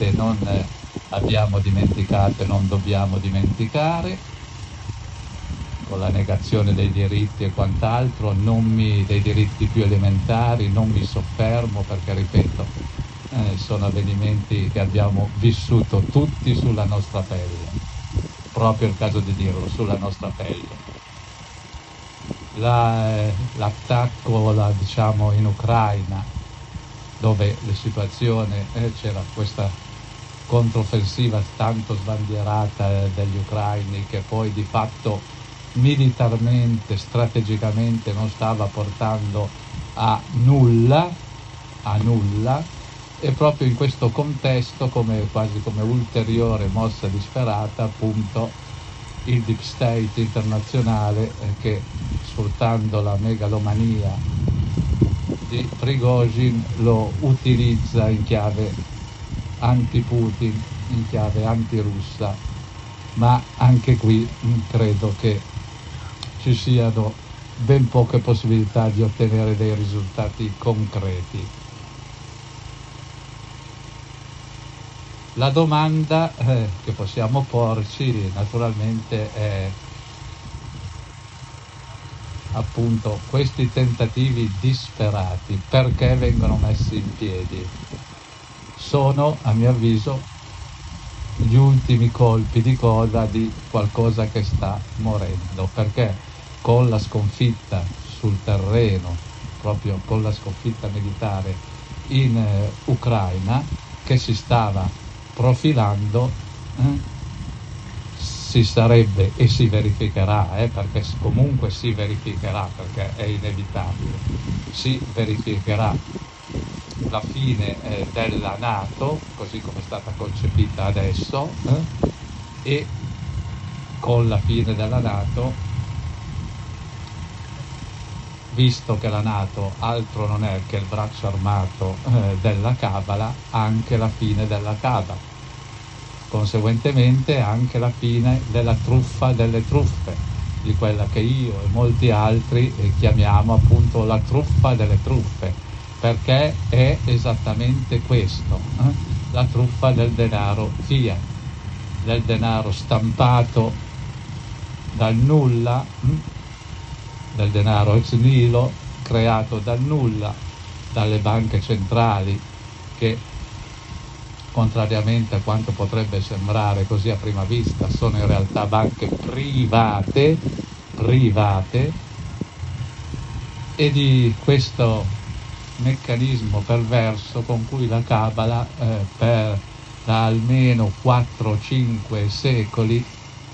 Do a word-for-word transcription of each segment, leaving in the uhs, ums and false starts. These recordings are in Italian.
sicuramente non eh, abbiamo dimenticato e non dobbiamo dimenticare, con la negazione dei diritti e quant'altro, non mi, dei diritti più elementari, non mi soffermo perché, ripeto, eh, sono avvenimenti che abbiamo vissuto tutti sulla nostra pelle, proprio il caso di dirlo, sulla nostra pelle. La, eh, l'attacco la, diciamo in Ucraina, dove la situazione eh, c'era questa controffensiva tanto sbandierata eh, degli ucraini, che poi di fatto militarmente, strategicamente non stava portando a nulla, a nulla, e proprio in questo contesto, come quasi come ulteriore mossa disperata, appunto il deep state internazionale eh, che, sfruttando la megalomania di Prigozhin, lo utilizza in chiave anti-Putin, in chiave anti-russa, ma anche qui mh, credo che ci siano ben poche possibilità di ottenere dei risultati concreti. La domanda eh, che possiamo porci naturalmente è appunto questi tentativi disperati perché vengono messi in piedi. Sono, a mio avviso, gli ultimi colpi di coda di qualcosa che sta morendo, perché con la sconfitta sul terreno, proprio con la sconfitta militare in eh, Ucraina, che si stava profilando, eh, si sarebbe e si verificherà, eh, perché comunque si verificherà, perché è inevitabile, si verificherà la fine eh, della NATO, così come è stata concepita adesso, eh, e con la fine della NATO, visto che la NATO altro non è che il braccio armato eh, della Cabala, anche la fine della Cabala, conseguentemente anche la fine della truffa delle truffe, di quella che io e molti altri eh, chiamiamo appunto la truffa delle truffe, perché è esattamente questo, eh? la truffa del denaro fiat, del denaro stampato dal nulla, hm? del denaro ex nihilo creato dal nulla dalle banche centrali, che contrariamente a quanto potrebbe sembrare così a prima vista sono in realtà banche private private e di questo meccanismo perverso con cui la Cabala eh, per da almeno quattro cinque secoli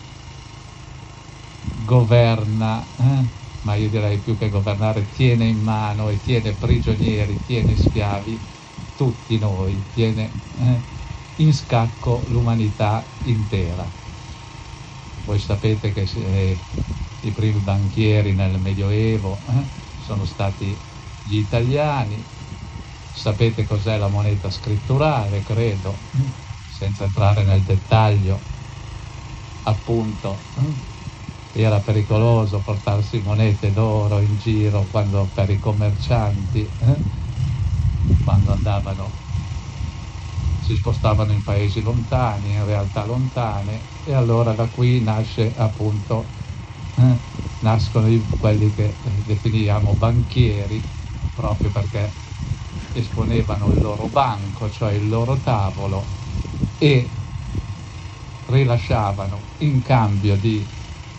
governa, eh? ma io direi più che governare, tiene in mano e tiene prigionieri, tiene schiavi tutti noi, tiene eh, in scacco l'umanità intera. Voi sapete che eh, i primi banchieri nel Medioevo eh, sono stati gli italiani, sapete cos'è la moneta scritturale, credo, senza entrare nel dettaglio, appunto. Eh, era pericoloso portarsi monete d'oro in giro quando per i commercianti, eh, quando andavano, si spostavano in paesi lontani, in realtà lontane, e allora da qui nasce appunto, eh, nascono i, quelli che definiamo banchieri, proprio perché esponevano il loro banco, cioè il loro tavolo, e rilasciavano in cambio di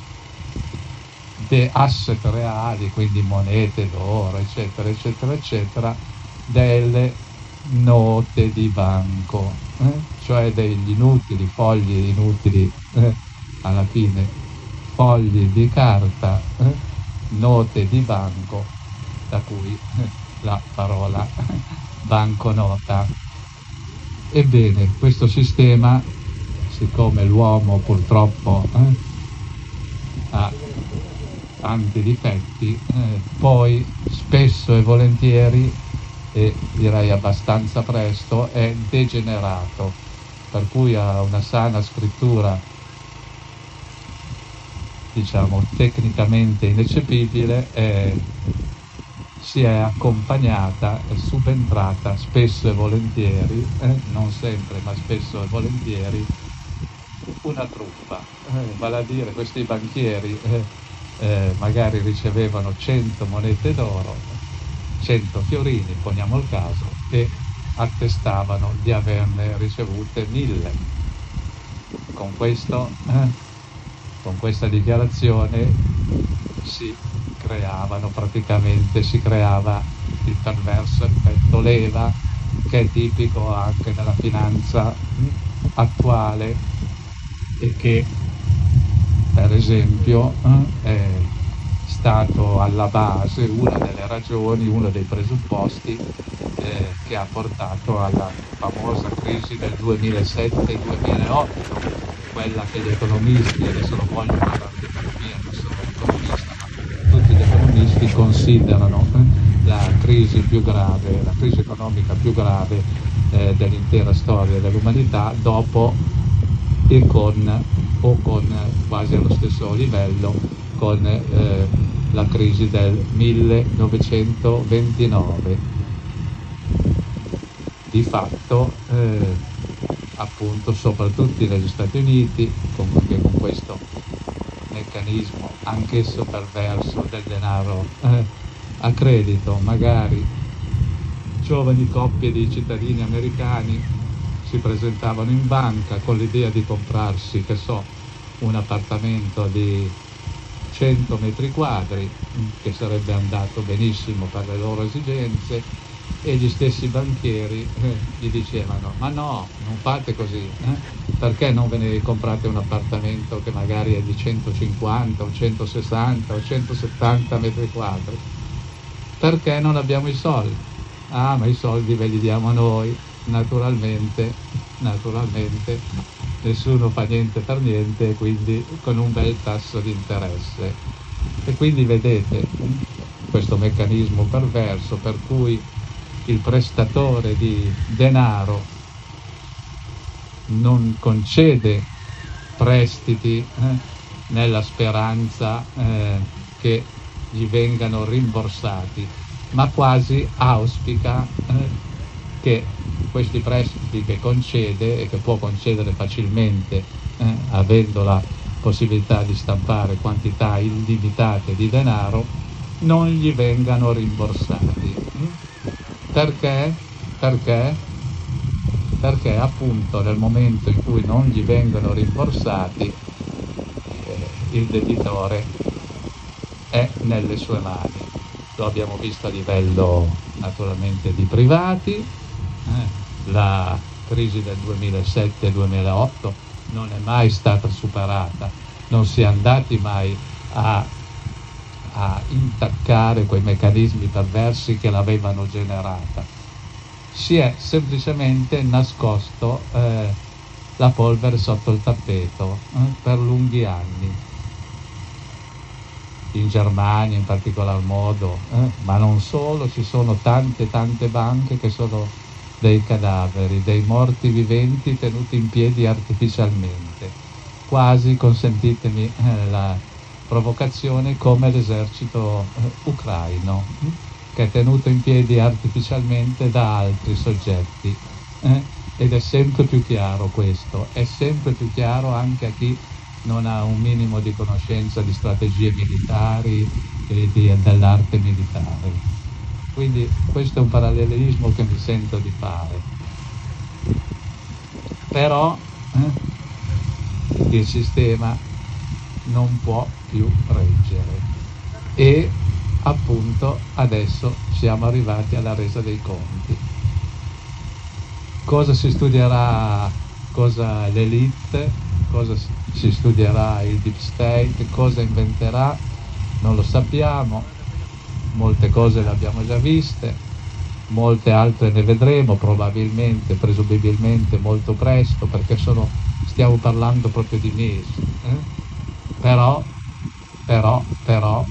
de asset reali, quindi monete d'oro, eccetera, eccetera, eccetera, delle note di banco, eh? cioè degli inutili fogli inutili, eh? alla fine fogli di carta, eh? note di banco, da cui eh, la parola banconota. Ebbene, questo sistema, siccome l'uomo purtroppo eh, ha tanti difetti, eh, poi spesso e volentieri, e direi abbastanza presto, è degenerato, per cui a una sana scrittura, diciamo tecnicamente ineccepibile, è si è accompagnata e subentrata spesso e volentieri, eh, non sempre ma spesso e volentieri, una truffa, eh, vale a dire questi banchieri eh, eh, magari ricevevano cento monete d'oro, cento fiorini, poniamo il caso, e attestavano di averne ricevute mille. Con questo, eh, con questa dichiarazione si creavano praticamente, si creava il perverso effetto leva, che è tipico anche nella finanza attuale e che per esempio eh, è stato alla base, una delle ragioni, uno dei presupposti eh, che ha portato alla famosa crisi del duemilasette duemilaotto, quella che gli economisti, adesso non voglio parlare di economia, non sono economista, ma tutti gli economisti considerano eh, la crisi più grave, la crisi economica più grave eh, dell'intera storia dell'umanità, dopo e con o con quasi allo stesso livello con eh, la crisi del millenovecentoventinove. Di fatto eh, appunto soprattutto negli Stati Uniti, con, con questo meccanismo anch'esso perverso del denaro eh, a credito, magari giovani coppie di cittadini americani si presentavano in banca con l'idea di comprarsi, che so, un appartamento di cento metri quadri, che sarebbe andato benissimo per le loro esigenze, e gli stessi banchieri eh, gli dicevano: ma no, non fate così, eh? Perché non ve ne comprate un appartamento che magari è di centocinquanta o centosessanta o centosettanta metri quadri? Perché non abbiamo i soldi. Ah, ma i soldi ve li diamo noi. Naturalmente, naturalmente nessuno fa niente per niente, quindi con un bel tasso di interesse. E quindi vedete questo meccanismo perverso per cui il prestatore di denaro non concede prestiti eh, nella speranza eh, che gli vengano rimborsati, ma quasi auspica eh, che questi prestiti che concede e che può concedere facilmente eh, avendo la possibilità di stampare quantità illimitate di denaro non gli vengano rimborsati. Perché? Perché? Perché appunto nel momento in cui non gli vengono rimborsati eh, il debitore è nelle sue mani. Lo abbiamo visto a livello naturalmente di privati, eh, la crisi del duemilasette duemilaotto non è mai stata superata, non si è andati mai a, a intaccare quei meccanismi perversi che l'avevano generata, si è semplicemente nascosto eh, la polvere sotto il tappeto eh, per lunghi anni. In Germania in particolar modo, eh, ma non solo, ci sono tante tante banche che sono dei cadaveri, dei morti viventi tenuti in piedi artificialmente, quasi, consentitemi eh, la provocazione, come l'esercito eh, ucraino, eh, che è tenuto in piedi artificialmente da altri soggetti. Eh, ed è sempre più chiaro questo, è sempre più chiaro anche a chi non ha un minimo di conoscenza di strategie militari e di, dell'arte militare. Quindi questo è un parallelismo che mi sento di fare. Però eh, il sistema non può più reggere e appunto adesso siamo arrivati alla resa dei conti. Cosa si studierà, cosa l'elite, cosa si studierà il deep state, cosa inventerà, non lo sappiamo, molte cose le abbiamo già viste, molte altre ne vedremo probabilmente, presumibilmente molto presto, perché sono, stiamo parlando proprio di mesi, eh? però, però, però,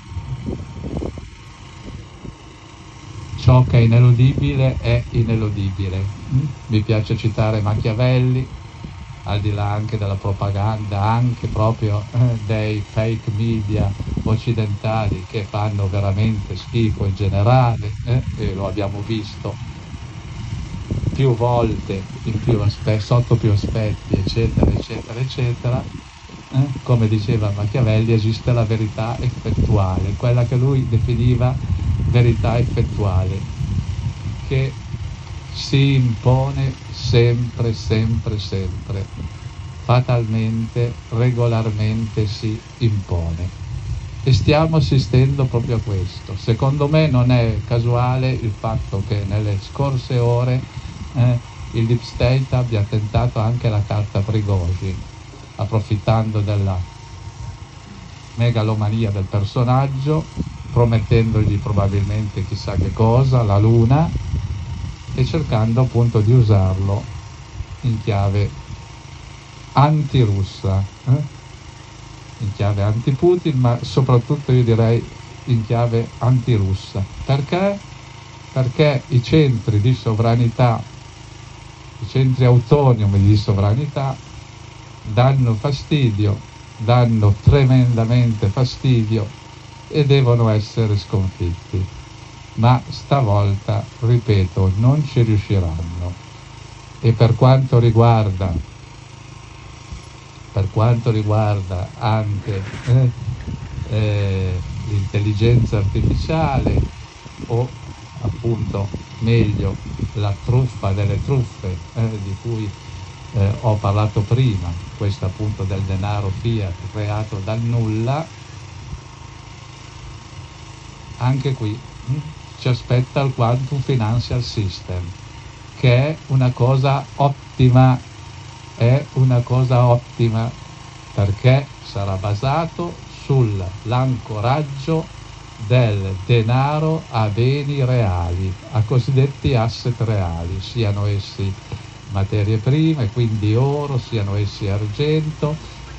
ciò che è ineludibile è ineludibile. Mi piace citare Machiavelli, al di là anche della propaganda, anche proprio eh, dei fake media occidentali che fanno veramente schifo in generale, eh, e lo abbiamo visto più volte in più aspe- sotto più aspetti, eccetera, eccetera, eccetera. Eh, come diceva Machiavelli, esiste la verità effettuale, quella che lui definiva verità effettuale, che si impone sempre, sempre, sempre, fatalmente, regolarmente si impone. E stiamo assistendo proprio a questo. Secondo me non è casuale il fatto che nelle scorse ore eh, il Deep State abbia tentato anche la carta Prigozhin, approfittando della megalomania del personaggio, promettendogli probabilmente chissà che cosa, la luna, e cercando appunto di usarlo in chiave antirussa, eh? in chiave anti-Putin, ma soprattutto io direi in chiave antirussa. Perché? Perché i centri di sovranità, i centri autonomi di sovranità danno fastidio, danno tremendamente fastidio e devono essere sconfitti. Ma stavolta, ripeto, non ci riusciranno. E per quanto riguarda per quanto riguarda anche eh, eh, l'intelligenza artificiale, o appunto meglio la truffa delle truffe eh, di cui eh, ho parlato prima, questo appunto del denaro fiat creato dal nulla, anche qui hm, ci aspetta il Quantum Financial System, che è una cosa ottima, è una cosa ottima perché sarà basato sull'ancoraggio del denaro a beni reali, a cosiddetti asset reali, siano essi materie prime, quindi oro, siano essi argento,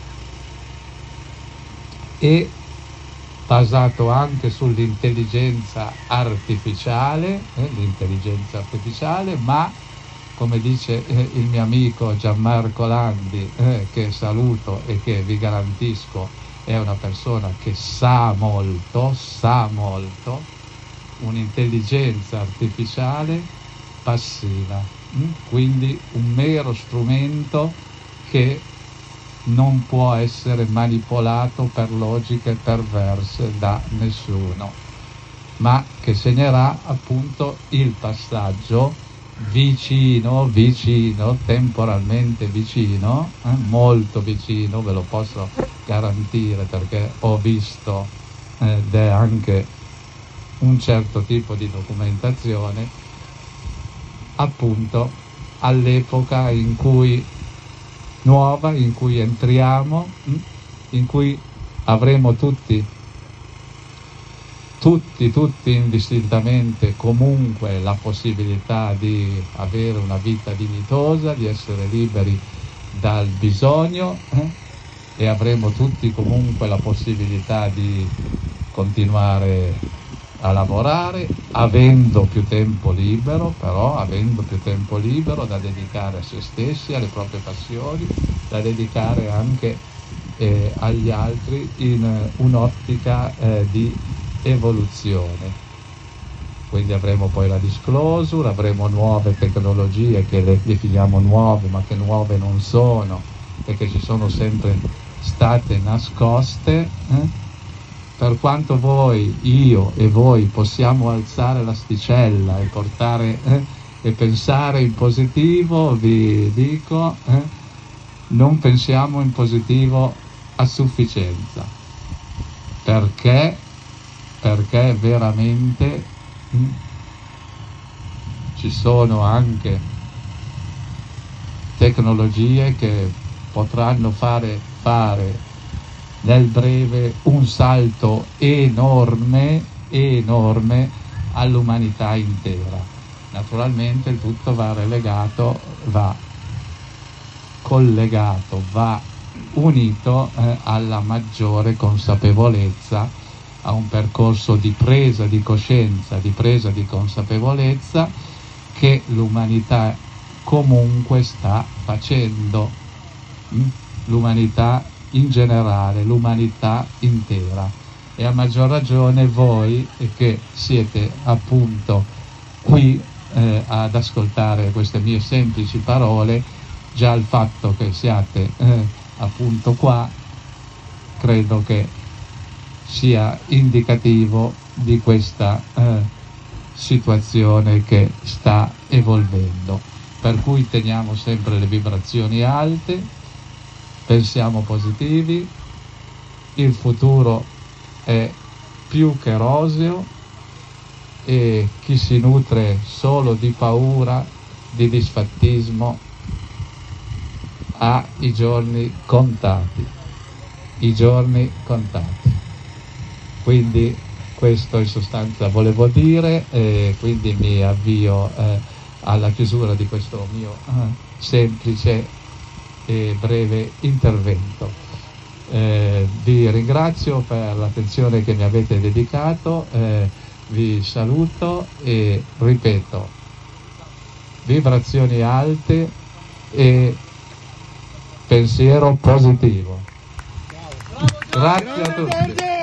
e basato anche sull'intelligenza artificiale, eh, l'intelligenza artificiale, ma come dice eh, il mio amico Gianmarco Landi, eh, che saluto e che vi garantisco è una persona che sa molto, sa molto, un'intelligenza artificiale passiva, hm? Quindi un mero strumento che non può essere manipolato per logiche perverse da nessuno, ma che segnerà appunto il passaggio vicino, vicino, temporalmente vicino, eh, molto vicino, ve lo posso garantire perché ho visto eh, ed è anche un certo tipo di documentazione, appunto all'epoca in cui nuova, in cui entriamo, in cui avremo tutti tutti, tutti indistintamente comunque la possibilità di avere una vita dignitosa, di essere liberi dal bisogno, eh? e avremo tutti comunque la possibilità di continuare a lavorare, avendo più tempo libero, però avendo più tempo libero da dedicare a se stessi, alle proprie passioni, da dedicare anche eh, agli altri in un'ottica eh, di evoluzione. Quindi avremo poi la disclosure, avremo nuove tecnologie che le definiamo nuove ma che nuove non sono e che ci sono sempre state nascoste, eh? Per quanto voi, io e voi possiamo alzare l'asticella e portare eh, e pensare in positivo, vi dico eh, non pensiamo in positivo a sufficienza, perché perché veramente mh, ci sono anche tecnologie che potranno fare fare nel breve un salto enorme, enorme all'umanità intera. Naturalmente il tutto va relegato, va collegato, va unito eh, alla maggiore consapevolezza, a un percorso di presa di coscienza, di presa di consapevolezza che l'umanità comunque sta facendo, l'umanità in generale, l'umanità intera, e a maggior ragione voi che siete appunto qui eh, ad ascoltare queste mie semplici parole. Già il fatto che siate eh, appunto qua credo che sia indicativo di questa eh, situazione che sta evolvendo, per cui teniamo sempre le vibrazioni alte, pensiamo positivi, il futuro è più che roseo e chi si nutre solo di paura, di disfattismo, ha i giorni contati, i giorni contati. Quindi questo in sostanza volevo dire, e quindi mi avvio eh, alla chiusura di questo mio eh, semplice e breve intervento. Eh, vi ringrazio per l'attenzione che mi avete dedicato, eh, vi saluto e ripeto, vibrazioni alte e pensiero positivo. Grazie a tutti.